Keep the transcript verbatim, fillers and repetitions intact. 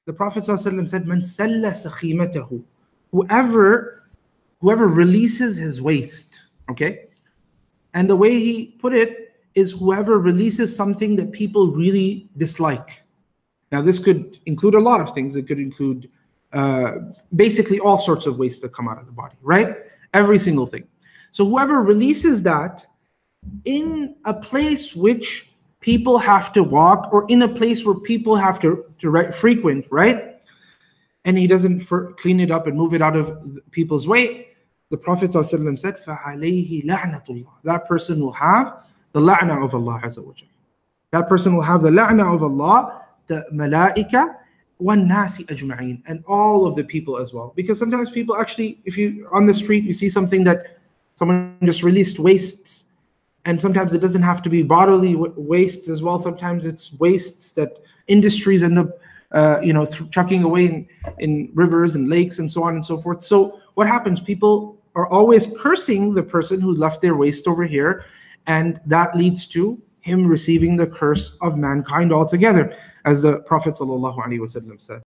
The Prophet ﷺ said, "Man salla sakhimatahu," whoever, whoever releases his waste. Okay, and the way he put it is whoever releases something that people really dislike. Now, this could include a lot of things. It could include uh, basically all sorts of waste that come out of the body, right? Every single thing. So whoever releases that in a place which people have to walk, or in a place where people have to, to re- frequent, right? And he doesn't for, clean it up and move it out of people's way, the Prophet ﷺ said, فَعَلَيْهِ لَعْنَةُ اللَّهِ. That person will have the la'na of Allah Azza wa Jalla. That person will have the la'na of Allah, the malaika, وَالنَّاسِ أَجْمَعِينَ, and all of the people as well. Because sometimes people actually, if you on the street, you see something that someone just released wastes, and sometimes it doesn't have to be bodily waste as well. Sometimes it's wastes that industries end up, uh, you know, th- chucking away in, in rivers and lakes and so on and so forth. So what happens? People are always cursing the person who left their waste over here, and that leads to him receiving the curse of mankind altogether, as the Prophet ﷺ said.